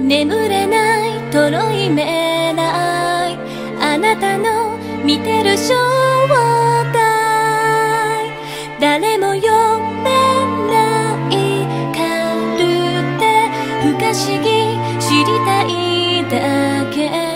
眠れないとろい未来、あなたの見てる正体、誰も読めないカルテ、不可思議知りたいだけ。